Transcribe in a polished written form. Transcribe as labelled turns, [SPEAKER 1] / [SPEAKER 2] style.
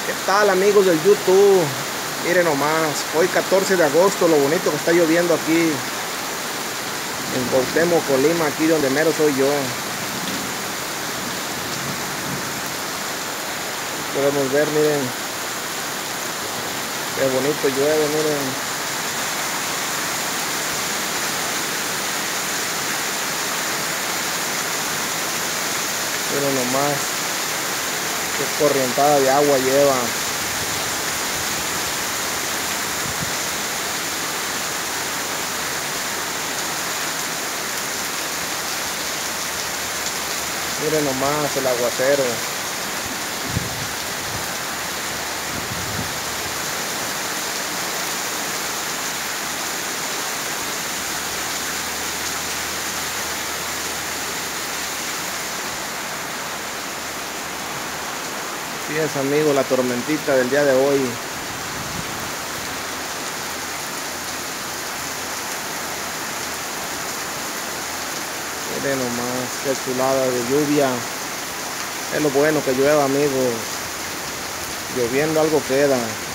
[SPEAKER 1] ¿Qué tal, amigos del YouTube? Miren nomás, hoy 14 de agosto, lo bonito que está lloviendo aquí en Cuauhtémoc, Colima, aquí donde mero soy yo. Podemos ver, miren, qué bonito llueve, miren. Miren nomás, qué corrientada de agua lleva. Miren nomás el aguacero. Así es, amigos, la tormentita del día de hoy. Miren nomás, qué chulada de lluvia. Es lo bueno que llueva, amigos. Lloviendo algo queda.